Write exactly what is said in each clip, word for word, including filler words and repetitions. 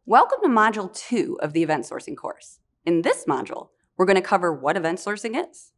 Welcome to Module two of the Event Sourcing course. In this module, we're going to cover what event sourcing is.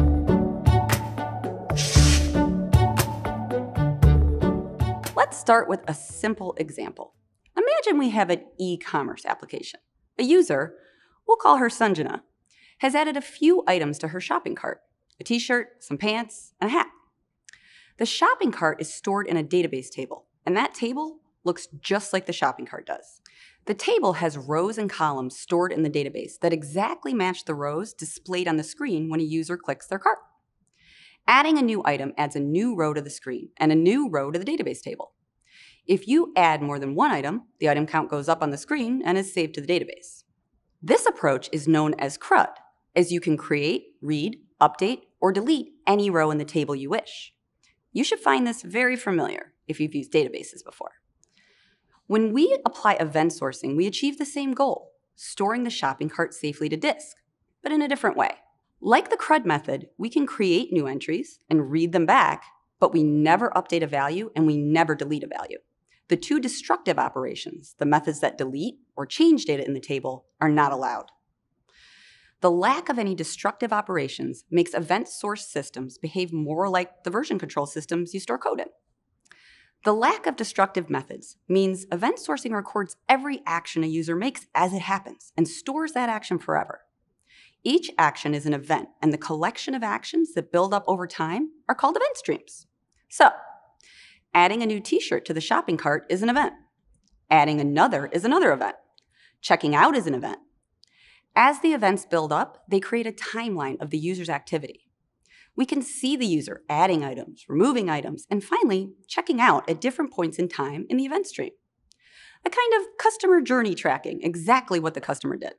Let's start with a simple example. Imagine we have an e-commerce application. A user, we'll call her Sanjana, has added a few items to her shopping cart, a t-shirt, some pants, and a hat. The shopping cart is stored in a database table, and that table looks just like the shopping cart does. The table has rows and columns stored in the database that exactly match the rows displayed on the screen when a user clicks their cart. Adding a new item adds a new row to the screen and a new row to the database table. If you add more than one item, the item count goes up on the screen and is saved to the database. This approach is known as C R U D, as you can create, read, update, or delete any row in the table you wish. You should find this very familiar if you've used databases before. When we apply event sourcing, we achieve the same goal, storing the shopping cart safely to disk, but in a different way. Like the C R U D method, we can create new entries and read them back, but we never update a value and we never delete a value. The two destructive operations, the methods that delete or change data in the table, are not allowed. The lack of any destructive operations makes event source systems behave more like the version control systems you store code in. The lack of destructive methods means event sourcing records every action a user makes as it happens and stores that action forever. Each action is an event, and the collection of actions that build up over time are called event streams. So, adding a new t-shirt to the shopping cart is an event. Adding another is another event. Checking out is an event. As the events build up, they create a timeline of the user's activity. We can see the user adding items, removing items, and finally checking out at different points in time in the event stream. A kind of customer journey tracking, exactly what the customer did.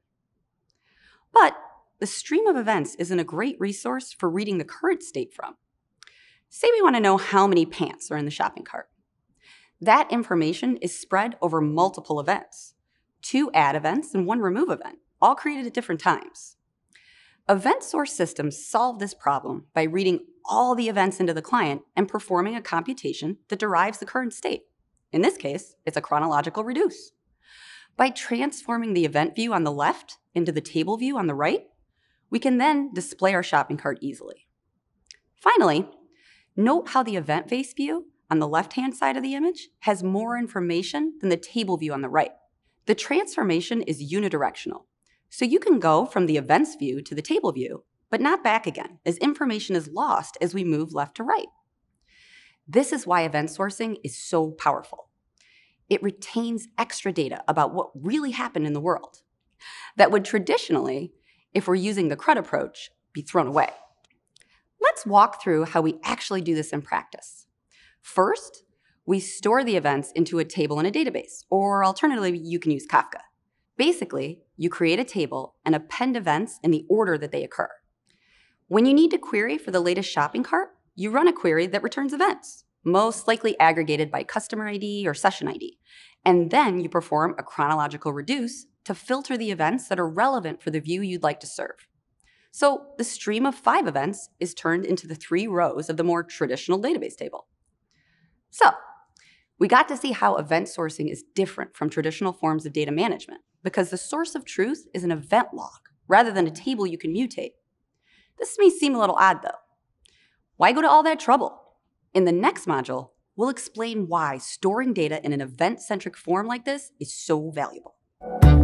But the stream of events isn't a great resource for reading the current state from. Say we want to know how many pants are in the shopping cart. That information is spread over multiple events, two add events and one remove event, all created at different times. Event source systems solve this problem by reading all the events into the client and performing a computation that derives the current state. In this case, it's a chronological reduce. By transforming the event view on the left into the table view on the right, we can then display our shopping cart easily. Finally, note how the event-based view on the left-hand side of the image has more information than the table view on the right. The transformation is unidirectional. So you can go from the events view to the table view, but not back again, as information is lost as we move left to right. This is why event sourcing is so powerful. It retains extra data about what really happened in the world that would traditionally, if we're using the C R U D approach, be thrown away. Let's walk through how we actually do this in practice. First, we store the events into a table in a database, or alternatively, you can use Kafka. Basically, you create a table and append events in the order that they occur. When you need to query for the latest shopping cart, you run a query that returns events, most likely aggregated by customer I D or session I D. And then you perform a chronological reduce to filter the events that are relevant for the view you'd like to serve. So the stream of five events is turned into the three rows of the more traditional database table. So we got to see how event sourcing is different from traditional forms of data management, because the source of truth is an event log rather than a table you can mutate. This may seem a little odd though. Why go to all that trouble? In the next module, we'll explain why storing data in an event-centric form like this is so valuable.